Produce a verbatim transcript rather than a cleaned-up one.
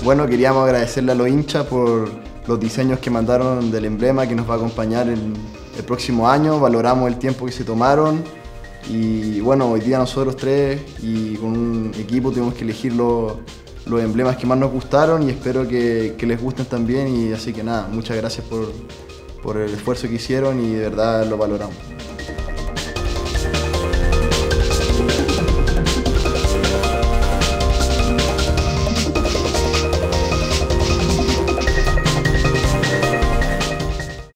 Bueno, queríamos agradecerle a los hinchas por los diseños que mandaron del emblema que nos va a acompañar el, el próximo año. Valoramos el tiempo que se tomaron y bueno, hoy día nosotros tres y con un equipo tuvimos que elegir los, los emblemas que más nos gustaron y espero que, que les gusten también. Y así que nada, muchas gracias por, por el esfuerzo que hicieron y de verdad lo valoramos.